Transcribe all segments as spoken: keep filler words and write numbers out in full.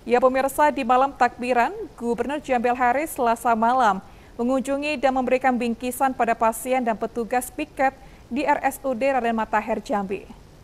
Ya pemirsa, di malam takbiran, Gubernur Jambil Haris Selasa malam mengunjungi dan memberikan bingkisan pada pasien dan petugas piket di R S U D Raden Matahir Jambi.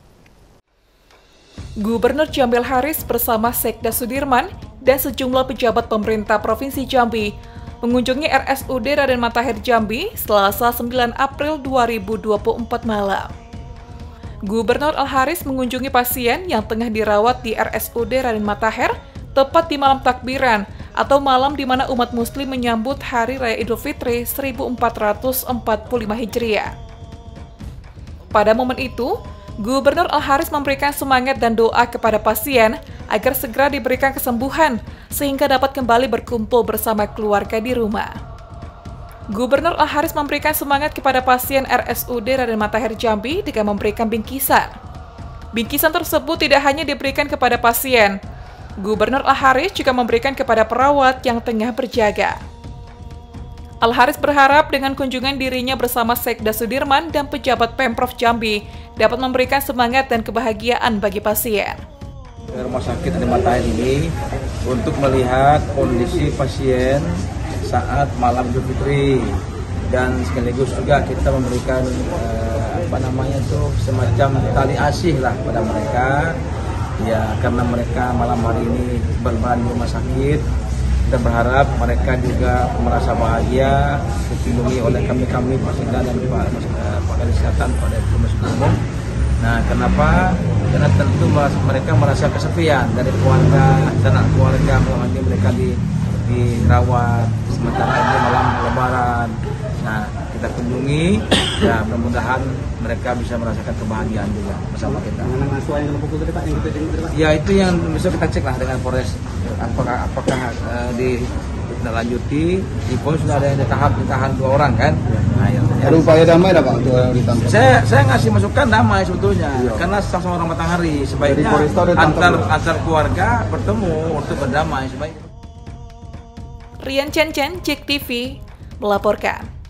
Gubernur Jambil Haris bersama Sekda Sudirman dan sejumlah pejabat pemerintah Provinsi Jambi mengunjungi R S U D Raden Matahir Jambi Selasa sembilan April dua ribu dua puluh empat malam. Gubernur Al-Haris mengunjungi pasien yang tengah dirawat di R S U D Raden Matahir tepat di malam takbiran atau malam di mana umat muslim menyambut Hari Raya Idul Fitri seribu empat ratus empat puluh lima Hijriah. Pada momen itu, Gubernur Al-Haris memberikan semangat dan doa kepada pasien agar segera diberikan kesembuhan sehingga dapat kembali berkumpul bersama keluarga di rumah. Gubernur Al-Haris memberikan semangat kepada pasien R S U D Raden Matahir Jambi dengan memberikan bingkisan. Bingkisan tersebut tidak hanya diberikan kepada pasien, Gubernur Al-Haris juga memberikan kepada perawat yang tengah berjaga. Al-Haris berharap dengan kunjungan dirinya bersama Sekda Sudirman dan pejabat Pemprov Jambi dapat memberikan semangat dan kebahagiaan bagi pasien. Rumah sakit Raden Matahir ini untuk melihat kondisi pasien saat malam Idul Fitri dan sekaligus juga kita memberikan eh, apa namanya tuh semacam tali asih lah pada mereka. Ya, karena mereka malam hari ini berbahan di rumah sakit, kita berharap mereka juga merasa bahagia dilindungi oleh kami-kami Sekda dan Pak Pakar Kesehatan pada Rumah Sakit Umum. Nah, kenapa? Karena tentu mereka merasa kesepian dari keluarga, anak keluarga, malam ini mereka di, dirawat, sementara ini malam Lebaran. Nah, kita kunjungi, ya mudah-mudahan mereka bisa merasakan kebahagiaan juga bersama kita. Ya itu yang bisa kita cek lah dengan Polres, apakah apakah uh, ditindaklanjuti, di Polres sudah ada yang ditahan, ditahan dua orang kan? Nah, ya, ada upaya damai dah Pak untuk ditangkap? Saya saya ngasih masukan damai sebetulnya, iya. Karena sama-sama orang Matahari sebaiknya antar antar keluarga bertemu untuk berdamai sebaiknya. Rian Chen Chen, J E K T V melaporkan.